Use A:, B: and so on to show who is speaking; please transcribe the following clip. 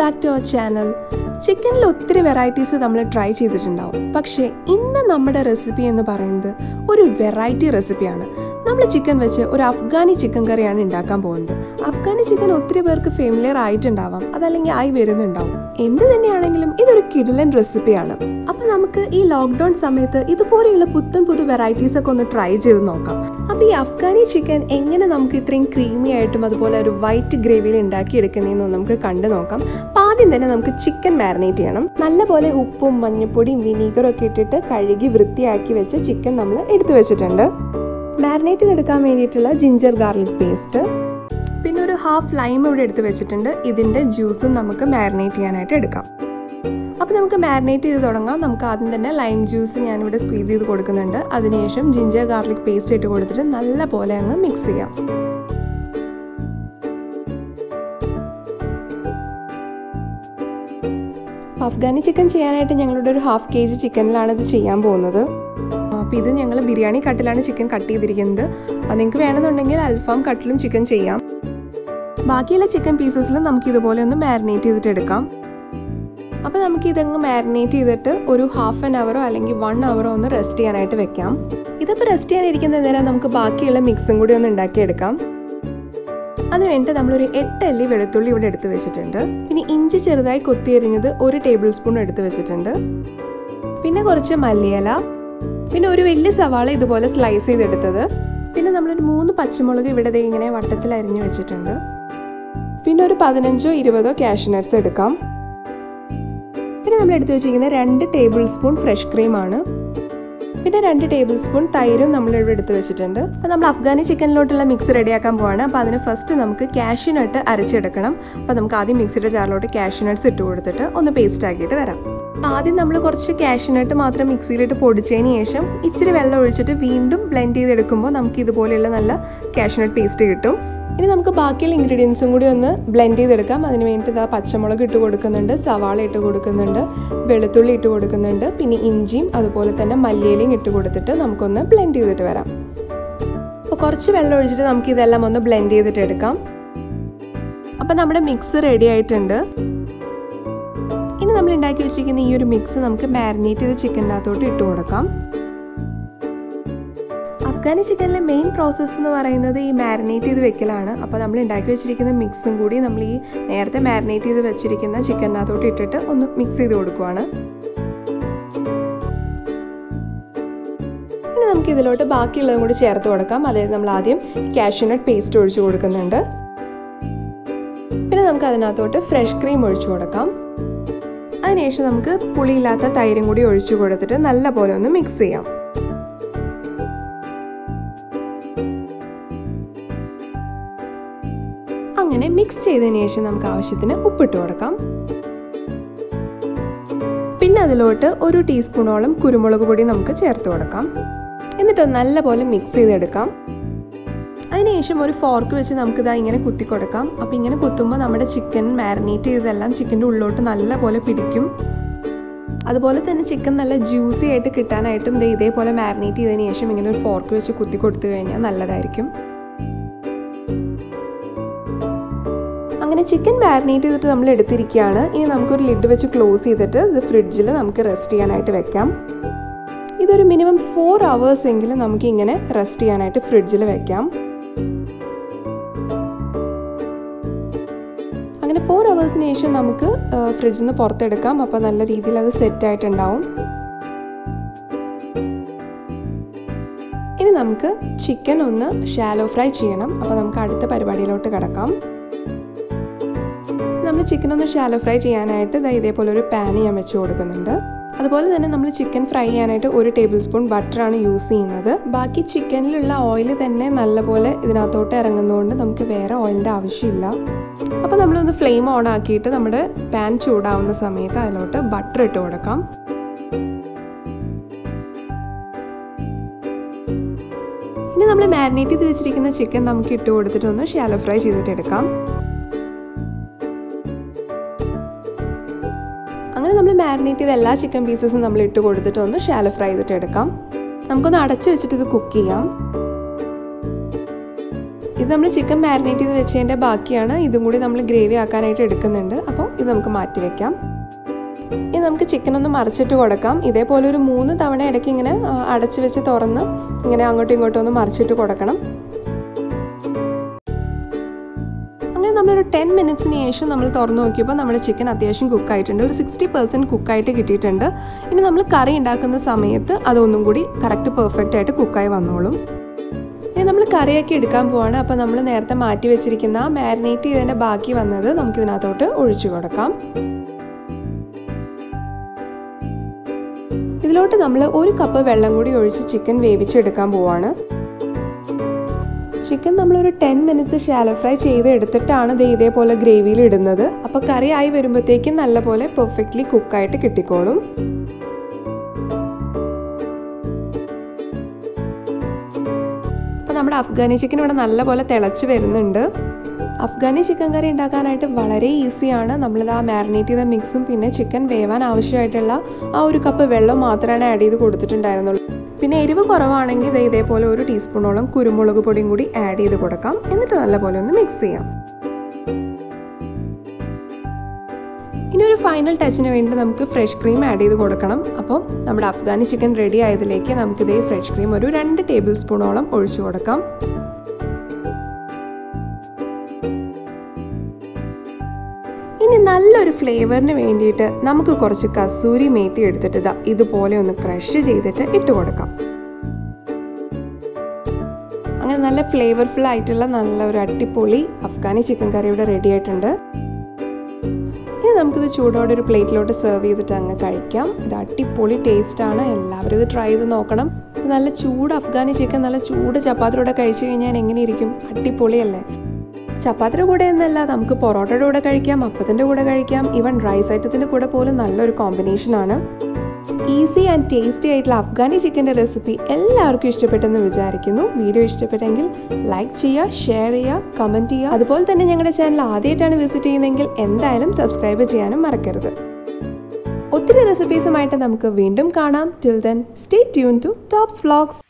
A: back to our channel. Chicken lo ottiri varieties nammal try cheyidittundavu. Pakshe inna nammade recipe ennu parayunnathu oru variety recipe aanu. നമ്മൾ chicken വെച്ച് ഒരു Afghani chicken കറിയാണ് ഉണ്ടാക്കാൻ പോകുന്നത്. Afghani chicken ഒത്തിരി പേർക്ക് ഫെമിലിയർ ആയിട്ടുണ്ടാവാം, അതല്ലെങ്കിൽ ആയി വരുന്നുണ്ടാവും. എന്ത് തന്നെയാണെങ്കിലും ഇതൊരു കിടിലൻ റെസിപ്പിയാണ്. അപ്പം നമുക്ക് ഈ ലോക്ക്ഡൗൺ സമയത്ത് ഇതുപോലെയുള്ള പുതു വെറൈറ്റീസ് ഒക്കെ ഒന്ന് ട്രൈ ചെയ്ത് നോക്കാം. അപ്പോൾ ഈ അഫ്ഗാനി ചിക്കൻ എങ്ങനെ നമുക്ക് ഇത്രയും ക്രീമി ആയിട്ടും അതുപോലെ ഒരു വൈറ്റ് ഗ്രേവിയിൽ ഉണ്ടാക്കിയെടുക്കുന്നതെന്ന് നമുക്ക് കണ്ടു നോക്കാം. അപ്പം ആദ്യം തന്നെ നമുക്ക് ചിക്കൻ മാരിനേറ്റ് ചെയ്യണം. നല്ലപോലെ ഉപ്പും മഞ്ഞൾപ്പൊടിയും വിനീഗറും ഒക്കെ ഇട്ടിട്ട് കഴുകി വൃത്തിയാക്കി വെച്ച് ചിക്കൻ നമ്മൾ എടുത്തു വെച്ചിട്ടുണ്ട്. മാരിനേറ്റ് ചെയ്തെടുക്കാൻ വേണ്ടിയിട്ടുള്ള ജിഞ്ചർ ഗാർലിക് പേസ്റ്റ്, പിന്നെ ഒരു ഹാഫ് ലൈം ഇവിടെ എടുത്ത് വെച്ചിട്ടുണ്ട്. ഇതിൻ്റെ ജ്യൂസും നമുക്ക് മാരിനേറ്റ് ചെയ്യാനായിട്ട് എടുക്കാം. അപ്പോൾ നമുക്ക് മാരിനേറ്റ് ചെയ്ത് തുടങ്ങാം. നമുക്ക് ആദ്യം തന്നെ ലൈം ജ്യൂസ് ഞാനിവിടെ സ്ക്വീസ് ചെയ്ത് കൊടുക്കുന്നുണ്ട്. അതിനുശേഷം ജിഞ്ചർ ഗാർലിക് പേസ്റ്റ് ഇട്ട് കൊടുത്തിട്ട് നല്ല പോലെ അങ്ങ് മിക്സ് ചെയ്യാം. അഫ്ഗാനി ചിക്കൻ ചെയ്യാനായിട്ട് ഞങ്ങളുടെ ഒരു 1/2 kg ചിക്കനിലാണ് ഇത് ചെയ്യാൻ പോകുന്നത്. അപ്പോൾ ഇത് ഞങ്ങൾ ബിരിയാണി കട്ടിലാണ് ചിക്കൻ കട്ട് ചെയ്തിരിക്കുന്നത്. അത് നിങ്ങൾക്ക് വേണമെന്നുണ്ടെങ്കിൽ അൽഫാം കട്ടിലും ചിക്കൻ ചെയ്യാം. ബാക്കിയുള്ള ചിക്കൻ പീസസിൽ നമുക്ക് ഇതുപോലെ ഒന്ന് മാരിനേറ്റ് ചെയ്തിട്ട് എടുക്കാം. അപ്പോൾ നമുക്ക് ഇതങ്ങ് മാരിനേറ്റ് ചെയ്തിട്ട് ഒരു 1/2 hour അല്ലെങ്കിൽ 1 hour ഒന്ന് റെസ്റ്റ് ചെയ്യാനായിട്ട് വെക്കാം. ഇതിപ്പോൾ റെസ്റ്റ് ചെയ്യാനിരിക്കുന്ന നേരം നമുക്ക് ബാക്കിയുള്ള മിക്സും കൂടി ഒന്ന് ഉണ്ടാക്കിയെടുക്കാം. അതിന് വേണ്ടിയിട്ട് നമ്മളൊരു 8 അല്ലി വെളുത്തുള്ളി ഇവിടെ എടുത്ത് വെച്ചിട്ടുണ്ട്. പിന്നെ ഇഞ്ചി ചെറുതായി കൊത്തിയരിഞ്ഞത് 1 ടേബിൾ സ്പൂൺ എടുത്ത് വെച്ചിട്ടുണ്ട്. പിന്നെ കുറച്ച് മല്ലിയില, പിന്നെ ഒരു വലിയ സവാള ഇതുപോലെ സ്ലൈസ് ചെയ്തെടുത്തത്, പിന്നെ നമ്മളൊരു 3 പച്ചമുളക് ഇവിടെ ഇങ്ങനെ വട്ടത്തിൽ അരിഞ്ഞു വെച്ചിട്ടുണ്ട്. പിന്നെ ഒരു 15 or 20 കാഷ്യൂ നട്ട്സ് എടുക്കാം. പിന്നെ നമ്മൾ എടുത്ത് വെച്ചിരിക്കുന്നത് 2 ടേബിൾ സ്പൂൺ ഫ്രഷ് ക്രീമാണ്. പിന്നെ 2 ടേബിൾ സ്പൂൺ തൈരും നമ്മളിവിടെ എടുത്ത് വെച്ചിട്ടുണ്ട്. അപ്പോൾ നമ്മൾ അഫ്ഗാനി ചിക്കനിലോട്ടുള്ള മിക്സ് റെഡിയാക്കാൻ പോവാണ്. അപ്പോൾ അതിന് ഫസ്റ്റ് നമുക്ക് കാഷ്യൂ നട്ട് അരച്ചെടുക്കണം. അപ്പോൾ നമുക്ക് ആദ്യം മിക്സിയുടെ ജാറിലോട്ട് കാഷ്യൂ നട്ട്സ് ഇട്ട് കൊടുത്തിട്ട് ഒന്ന് പേസ്റ്റ് ആക്കിയിട്ട് വരാം. ആദ്യം നമ്മൾ കുറച്ച് കാഷ്യൂ നട്ട് മാത്രം മിക്സിയിലിട്ട് പൊടിച്ചതിന് ശേഷം ഇച്ചിരി വെള്ളം ഒഴിച്ചിട്ട് വീണ്ടും ബ്ലെൻഡ് ചെയ്തെടുക്കുമ്പോൾ നമുക്ക് ഇതുപോലെയുള്ള നല്ല കാഷ്യൂ നട്ട് പേസ്റ്റ് കിട്ടും. ഇനി നമുക്ക് ബാക്കിയുള്ള ഇൻഗ്രീഡിയൻസും കൂടി ഒന്ന് ബ്ലെൻഡ് ചെയ്തെടുക്കാം. അതിന് വേണ്ടിയിട്ട് പച്ചമുളക് ഇട്ട് കൊടുക്കുന്നുണ്ട്, സവാള ഇട്ട് കൊടുക്കുന്നുണ്ട്, വെളുത്തുള്ളി ഇട്ട് കൊടുക്കുന്നുണ്ട്, പിന്നെ ഇഞ്ചിയും അതുപോലെ തന്നെ മല്ലിയിലയും ഇട്ട് കൊടുത്തിട്ട് നമുക്കൊന്ന് ബ്ലെൻഡ് ചെയ്തിട്ട് വരാം. അപ്പോൾ കുറച്ച് വെള്ളം ഒഴിച്ചിട്ട് നമുക്ക് ഇതെല്ലാം ഒന്ന് ബ്ലെൻഡ് ചെയ്തിട്ട് എടുക്കാം. അപ്പോൾ നമ്മുടെ മിക്സ് റെഡി ആയിട്ടുണ്ട്. ഇനി നമ്മൾ ഉണ്ടാക്കി വെച്ചിരിക്കുന്ന ഈ ഒരു മിക്സ് നമുക്ക് മാരിനേറ്റ് ചെയ്ത് ചിക്കൻ്റെ അകത്തോട്ട് ഇട്ട് കൊടുക്കാം. അഫ്ഗാനി ചിക്കനിലെ മെയിൻ പ്രോസസ്സ് എന്ന് പറയുന്നത് ഈ മാരിനേറ്റ് ചെയ്ത് വെക്കലാണ്. അപ്പോൾ നമ്മൾ ഉണ്ടാക്കി വെച്ചിരിക്കുന്ന മിക്സും കൂടി നമ്മൾ ഈ നേരത്തെ മാരിനേറ്റ് ചെയ്ത് വെച്ചിരിക്കുന്ന ചിക്കനകത്തോട്ട് ഇട്ടിട്ട് ഒന്ന് മിക്സ് ചെയ്ത് കൊടുക്കുവാണ്. ഇനി നമുക്ക് ഇതിലോട്ട് ബാക്കിയുള്ളതും കൂടി ചേർത്ത് കൊടുക്കാം. അതായത് നമ്മൾ ആദ്യം കാഷ്യൂ നട്ട് പേസ്റ്റ് ഒഴിച്ചു കൊടുക്കുന്നുണ്ട്. പിന്നെ നമുക്ക് അതിനകത്തോട്ട് ഫ്രഷ് ക്രീം ഒഴിച്ചു കൊടുക്കാം. അതിനുശേഷം നമുക്ക് പുളിയില്ലാത്ത തൈരും കൂടി ഒഴിച്ചു കൊടുത്തിട്ട് നല്ല പോലെ ഒന്ന് മിക്സ് ചെയ്യാം. അങ്ങനെ മിക്സ് ചെയ്തതിന് ശേഷം നമുക്ക് ആവശ്യത്തിന് ഉപ്പിട്ട് കൊടുക്കാം. പിന്നെ അതിലോട്ട് 1 ടീസ്പൂണോളം കുരുമുളക് പൊടി നമുക്ക് ചേർത്ത് കൊടുക്കാം. എന്നിട്ട് നല്ലപോലെ മിക്സ് ചെയ്തെടുക്കാം. അതിനുശേഷം ഒരു ഫോർക്ക് വെച്ച് നമുക്കിതാ ഇങ്ങനെ കുത്തി കൊടുക്കാം. അപ്പോൾ ഇങ്ങനെ കുത്തുമ്പോൾ നമ്മുടെ ചിക്കൻ മാരിനേറ്റ് ചെയ്തതെല്ലാം ചിക്കൻ്റെ ഉള്ളിലോട്ട് നല്ലപോലെ പിടിക്കും. അതുപോലെ തന്നെ ചിക്കൻ നല്ല ജ്യൂസി ആയിട്ട് കിട്ടാനായിട്ടും ഇതേപോലെ മാരിനേറ്റ് ചെയ്തതിന് ശേഷം ഇങ്ങനെ ഒരു ഫോർക്ക് വെച്ച് കുത്തി കൊടുത്തു കഴിഞ്ഞാൽ നല്ലതായിരിക്കും. അങ്ങനെ ചിക്കൻ മാരിനേറ്റ് ചെയ്തിട്ട് നമ്മൾ എടുത്തിരിക്കുകയാണ്. ഇനി നമുക്കൊരു ലിഡ് വെച്ച് ക്ലോസ് ചെയ്തിട്ട് ഇത് ഫ്രിഡ്ജിൽ നമുക്ക് റെസ്റ്റ് ചെയ്യാനായിട്ട് വെക്കാം. ഇതൊരു മിനിമം 4 hours എങ്കിലും നമുക്ക് ഇങ്ങനെ റെസ്റ്റ് ചെയ്യാനായിട്ട് ഫ്രിഡ്ജിൽ വെക്കാം. അങ്ങനെ 4 hours ശേഷം നമുക്ക് ഫ്രിഡ്ജിൽ നിന്ന് പുറത്തെടുക്കാം. അപ്പോൾ നല്ല രീതിയിൽ അത് സെറ്റ് ആയിട്ടുണ്ടാവും. ഇനി നമുക്ക് ചിക്കൻ ഒന്ന് ഷാലോ ഫ്രൈ ചെയ്യണം. അപ്പോൾ നമുക്ക് അടുത്ത പരിപാടിയിലോട്ട് കിടക്കാം. നമ്മൾ ചിക്കൻ ഒന്ന് ഷാലോ ഫ്രൈ ചെയ്യാനായിട്ട് ഇതേപോലെ ഒരു പാൻ ഞാൻ വെച്ച് കൊടുക്കുന്നുണ്ട്. അതുപോലെ തന്നെ നമ്മൾ ചിക്കൻ ഫ്രൈ ചെയ്യാനായിട്ട് 1 ടേബിൾ സ്പൂൺ ബട്ടറാണ് യൂസ് ചെയ്യുന്നത്. ബാക്കി ചിക്കനിലുള്ള ഓയിൽ തന്നെ നല്ലപോലെ ഇതിനകത്തോട്ട് ഇറങ്ങുന്നതുകൊണ്ട് നമുക്ക് വേറെ ഓയിലിൻ്റെ ആവശ്യമില്ല. അപ്പോൾ നമ്മളൊന്ന് ഫ്ലെയിം ഓൺ ആക്കിയിട്ട് നമ്മുടെ പാൻ ചൂടാവുന്ന സമയത്ത് അതിലോട്ട് ബട്ടർ ഇട്ട് കൊടുക്കാം. ഇനി നമ്മൾ മാരിനേറ്റ് ചെയ്ത് വെച്ചിരിക്കുന്ന ചിക്കൻ നമുക്ക് ഇട്ട് കൊടുത്തിട്ട് ഒന്ന് ഷാലോ ഫ്രൈ ചെയ്തിട്ട് എടുക്കാം. അങ്ങനെ നമ്മൾ മാരിനേറ്റ് ചെയ്ത എല്ലാ ചിക്കൻ പീസസും നമ്മൾ ഇട്ട് കൊടുത്തിട്ട് ഒന്ന് ഷാലോ ഫ്രൈ ചെയ്തിട്ട് എടുക്കാം. നമുക്കൊന്ന് അടച്ചു വെച്ചിട്ട് ഇത് കുക്ക് ചെയ്യാം. ഇത് നമ്മൾ ചിക്കൻ മാരിനേറ്റ് ചെയ്ത് വെച്ചതിൻ്റെ ബാക്കിയാണ്. ഇതും കൂടി നമ്മൾ ഗ്രേവി ആക്കാനായിട്ട് എടുക്കുന്നുണ്ട്. അപ്പോൾ ഇത് നമുക്ക് മാറ്റി വെക്കാം. ഇനി നമുക്ക് ചിക്കൻ ഒന്ന് മറിച്ചിട്ട് കൊടുക്കാം. ഇതേപോലെ ഒരു 3 തവണ ഇടയ്ക്ക് ഇങ്ങനെ അടച്ചു വെച്ച് തുറന്ന് ഇങ്ങനെ അങ്ങോട്ടും ഇങ്ങോട്ടും ഒന്ന് മറിച്ചിട്ട് കൊടുക്കണം. അങ്ങനെ നമ്മളൊരു 10 മിനിറ്റ്സിന് ശേഷം നമ്മൾ തുറന്നു നോക്കിയപ്പോൾ നമ്മുടെ ചിക്കൻ അത്യാവശ്യം കുക്കായിട്ടുണ്ട്. ഒരു 60% കുക്കായിട്ട് കിട്ടിയിട്ടുണ്ട്. ഇനി നമ്മൾ കറി ഉണ്ടാക്കുന്ന സമയത്ത് അതൊന്നും കൂടി കറക്റ്റ് പെർഫെക്റ്റ് ആയിട്ട് കുക്കായി വന്നോളും. ഇനി നമ്മൾ കറിയാക്കി എടുക്കാൻ പോവാണ്. അപ്പോൾ നമ്മൾ നേരത്തെ മാറ്റി വെച്ചിരിക്കുന്ന മാരിനേറ്റ് ചെയ്തതിൻ്റെ ബാക്കി വന്നത് നമുക്കിതിനകത്തോട്ട് ഒഴിച്ചു കൊടുക്കാം. ഇതിലോട്ട് നമ്മൾ 1 കപ്പ് വെള്ളം കൂടി ഒഴിച്ച് ചിക്കൻ വേവിച്ചെടുക്കാൻ പോവാണ്. ചിക്കൻ നമ്മളൊരു 10 മിനിറ്റ്സ് ഷാലോ ഫ്രൈ ചെയ്ത് എടുത്തിട്ടാണ് ഇതേപോലെ ഗ്രേവിയിൽ ഇടുന്നത്. അപ്പോൾ കറി ആയി വരുമ്പോഴത്തേക്കും നല്ലപോലെ പെർഫെക്റ്റ്ലി കുക്കായിട്ട് കിട്ടിക്കോളും. അപ്പോൾ നമ്മുടെ അഫ്ഗാനി ചിക്കൻ ഇവിടെ നല്ലപോലെ തിളച്ച് വരുന്നുണ്ട്. അഫ്ഗാനി ചിക്കൻ കറി ഉണ്ടാക്കാനായിട്ട് വളരെ ഈസിയാണ്. നമ്മളിത് ആ മാരിനേറ്റ് ചെയ്ത മിക്സും പിന്നെ ചിക്കൻ വേവാൻ ആവശ്യമായിട്ടുള്ള ആ 1 കപ്പ് വെള്ളം മാത്രമാണ് ആഡ് ചെയ്ത് കൊടുത്തിട്ടുണ്ടായിരുന്നുള്ളൂ. പിന്നെ എരിവ് കുറവാണെങ്കിൽ ഇതേപോലെ 1 ടീസ്പൂണോളം കുരുമുളക് പൊടിയും കൂടി ആഡ് ചെയ്ത് കൊടുക്കാം. എന്നിട്ട് നല്ലപോലെ ഒന്ന് മിക്സ് ചെയ്യാം. ഇനി ഒരു ഫൈനൽ ടച്ചിന് വേണ്ടി നമുക്ക് ഫ്രഷ് ക്രീം ആഡ് ചെയ്ത് കൊടുക്കണം. അപ്പോൾ നമ്മുടെ അഫ്ഗാനി ചിക്കൻ റെഡി ആയതിലേക്ക് നമുക്കിതേ ഫ്രഷ് ക്രീം ഒരു 2 ടേബിൾ സ്പൂണോളം ഒഴിച്ചു കൊടുക്കാം. ഇനി നല്ലൊരു ഫ്ലേവറിന് വേണ്ടിയിട്ട് നമുക്ക് കുറച്ച് കസൂരി മേത്തി എടുത്തിട്ട് ഇതുപോലെ ഒന്ന് ക്രഷ് ചെയ്തിട്ട് ഇട്ട് കൊടുക്കാം. അങ്ങനെ നല്ല ഫ്ലേവർഫുൾ ആയിട്ടുള്ള നല്ലൊരു അടിപൊളി അഫ്ഗാനി ചിക്കൻ കറി ഇവിടെ റെഡി ആയിട്ടുണ്ട്. ഇനി നമുക്കിത് ചൂടോടെ ഒരു പ്ലേറ്റിലോട്ട് സെർവ് ചെയ്തിട്ട് അങ്ങ് കഴിക്കാം. ഇത് അടിപൊളി ടേസ്റ്റാണ്. എല്ലാവരും ഇത് ട്രൈ ചെയ്ത് നോക്കണം. നല്ല ചൂട് അഫ്ഗാനി ചിക്കൻ നല്ല ചൂട് ചപ്പാത്തിയുടെ കഴിച്ചു കഴിഞ്ഞാൽ എങ്ങനെയിരിക്കും? അടിപൊളിയല്ലേ? ചപ്പാത്തിയുടെ കൂടെ എന്നല്ല, നമുക്ക് പൊറോട്ടയുടെ കൂടെ കഴിക്കാം, അപ്പത്തിൻ്റെ കൂടെ കഴിക്കാം, ഈവൻ റൈസ് ഐറ്റത്തിൻ്റെ കൂടെ പോലും നല്ലൊരു കോമ്പിനേഷനാണ്. ഈസി ആൻഡ് ടേസ്റ്റി ആയിട്ടുള്ള അഫ്ഗാനി ചിക്കൻ്റെ റെസിപ്പി എല്ലാവർക്കും ഇഷ്ടപ്പെട്ടെന്ന് വിചാരിക്കുന്നു. വീഡിയോ ഇഷ്ടപ്പെട്ടെങ്കിൽ ലൈക്ക് ചെയ്യുക, ഷെയർ ചെയ്യുക, കമൻറ്റ് ചെയ്യുക. അതുപോലെ തന്നെ ഞങ്ങളുടെ ചാനൽ ആദ്യമായിട്ടാണ് വിസിറ്റ് ചെയ്യുന്നതെങ്കിൽ എന്തായാലും സബ്സ്ക്രൈബ് ചെയ്യാനും മറക്കരുത്. ഒത്തിരി റെസിപ്പീസുമായിട്ട് നമുക്ക് വീണ്ടും കാണാം. Till then stay tune to Tops vlogs.